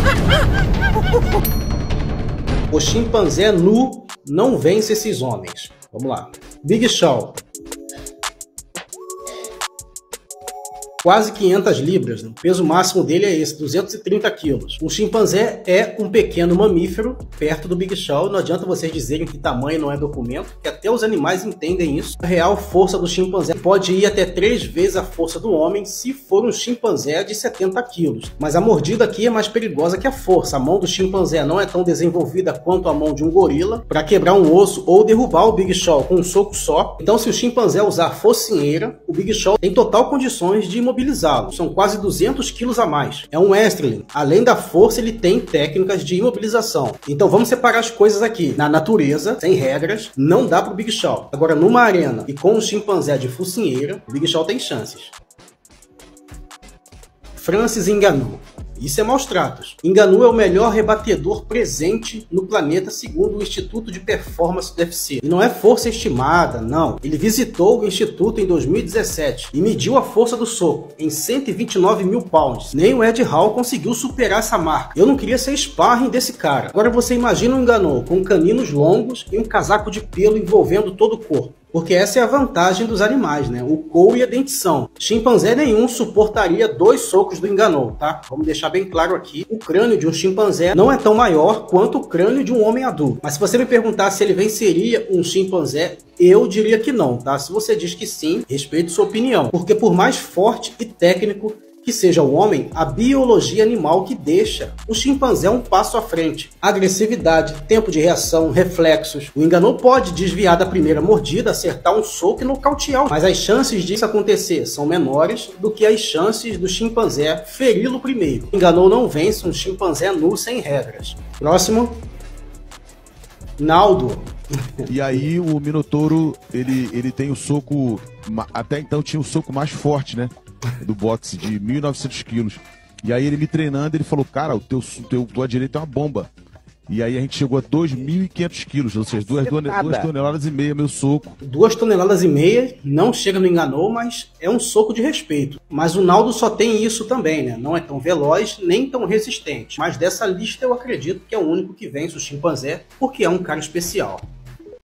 O chimpanzé nu não vence esses homens. Vamos lá. Big Shaw. Quase 500 libras, né? O peso máximo dele é esse, 230 quilos. O chimpanzé é um pequeno mamífero perto do Big Shaw. Não adianta vocês dizerem que tamanho não é documento, que até os animais entendem isso. A real força do chimpanzé pode ir até 3 vezes a força do homem se for um chimpanzé de 70 quilos. Mas a mordida aqui é mais perigosa que a força. A mão do chimpanzé não é tão desenvolvida quanto a mão de um gorila para quebrar um osso ou derrubar o Big Shaw com um soco só. Então, se o chimpanzé usar focinheira, o Big Shaw tem total condições de imobilizá-lo. São quase 200 quilos a mais. É um Westerling. Além da força, ele tem técnicas de imobilização. Então vamos separar as coisas aqui. Na natureza, sem regras, não dá para o Big Shaw. Agora, numa arena e com um chimpanzé de focinheira, o Big Shaw tem chances. Francis Ngannou. Isso é maus tratos. Ngannou é o melhor rebatedor presente no planeta, segundo o Instituto de Performance do UFC. E não é força estimada, não. Ele visitou o Instituto em 2017 e mediu a força do soco em 129 mil pounds. Nem o Ed Hall conseguiu superar essa marca. Eu não queria ser sparring desse cara. Agora você imagina um Ngannou com caninos longos e um casaco de pelo envolvendo todo o corpo. Porque essa é a vantagem dos animais, né? O couro e a dentição. Chimpanzé nenhum suportaria 2 socos do Ngannou, tá? Vamos deixar bem claro aqui. O crânio de um chimpanzé não é tão maior quanto o crânio de um homem adulto. Mas se você me perguntar se ele venceria um chimpanzé, eu diria que não, tá? Se você diz que sim, respeito sua opinião. Porque por mais forte e técnico que seja o homem, a biologia animal que deixa o chimpanzé um passo à frente. Agressividade, tempo de reação, reflexos. O Ngannou pode desviar da primeira mordida, acertar um soco e nocautear, mas as chances disso acontecer são menores do que as chances do chimpanzé feri-lo primeiro. O Ngannou não vence um chimpanzé nu sem regras. Próximo. Naldo. E aí o Minotauro, ele tem o soco, até então tinha o soco mais forte, né? Do boxe de 1.900 quilos. E aí ele me treinando, ele falou, cara, tua direita é uma bomba. E aí a gente chegou a 2.500 quilos, ou seja, 2 toneladas e meia meu soco. 2 toneladas e meia, não chega no Ngannou, mas é um soco de respeito. Mas o Naldo só tem isso também, né? Não é tão veloz, nem tão resistente. Mas dessa lista eu acredito que é o único que vence o chimpanzé, porque é um cara especial.